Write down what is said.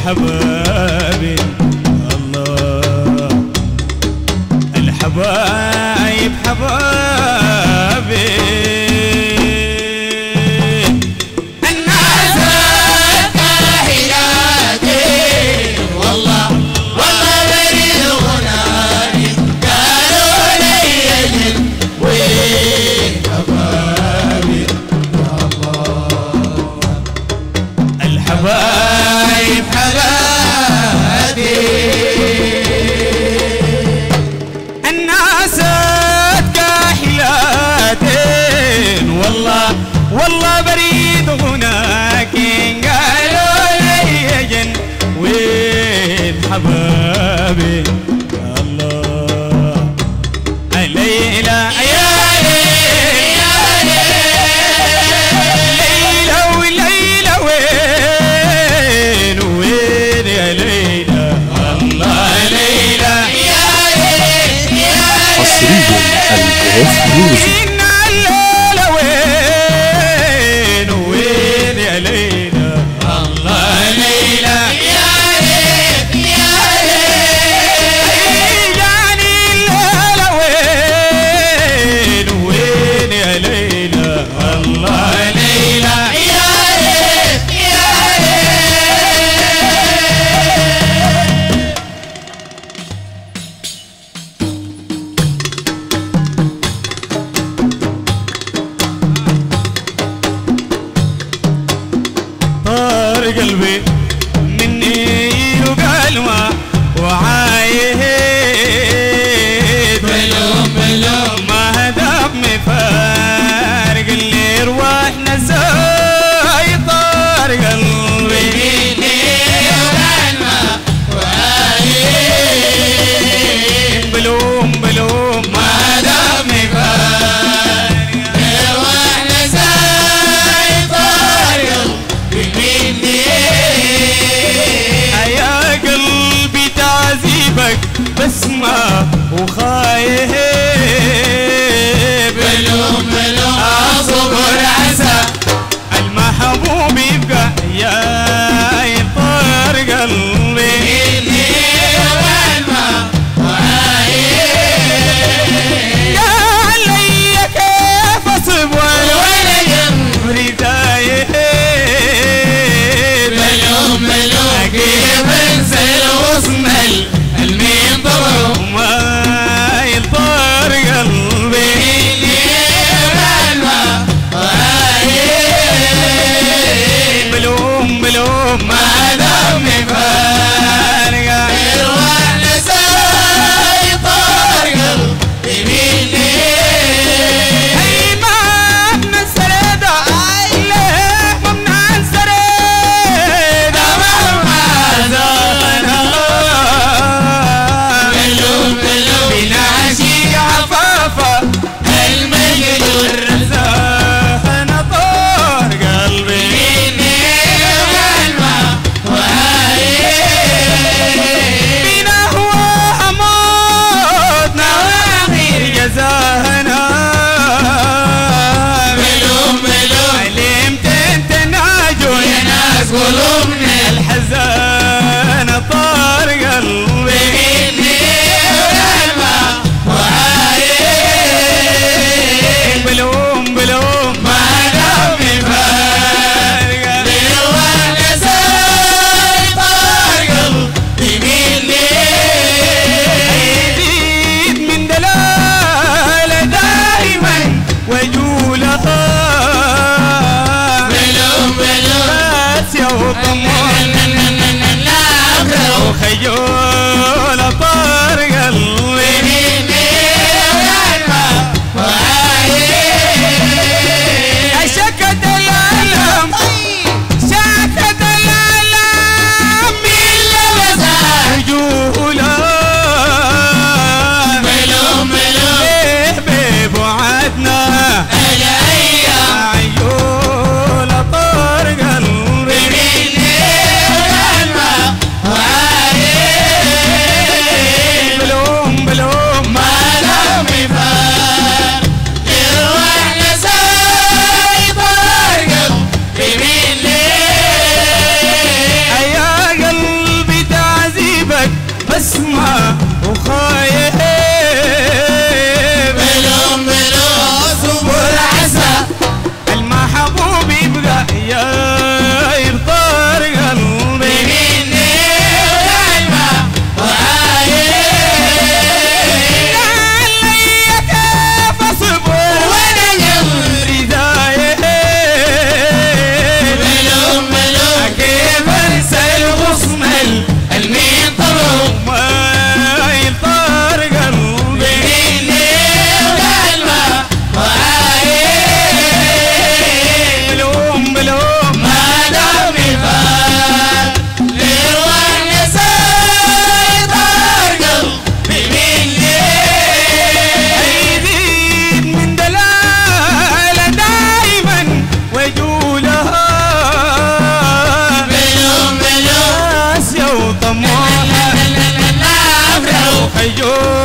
حبابي الله الحبايب حبابي الناس كاهياتي والله والله بريد غناني قالوا لي يجن وين حبابي يا الله الحبايب حبابي الناس كاحلاتين والله والله بريد هناك قالوا لي يجن وين حبابي يا الله الليلة يا ليلة وليلة وين وين يا ليلى الله ليلى حصريا الجهاز ميوزك. الليلة وين وين يا ليلى الله ليلى يعني الليلة وين وين يا ليلى الله ليلى طار قلبي مني وقلبه وعايد بلوم بلوم ما دام فارق اللي روحنا ازاي طار قلبي بلوم بلوم ما دام فارق واحنا زي طارق بمني يا قلبي تعذيبك بسمة وخايب بلوم بلوم اصبر عسى المحبوب يبقى يا طار قلبي قال لي كيف اصبر وانا جمري دايب بلوم بلوم كيف انسى الوصمل المين ضرب ما يطار يجوز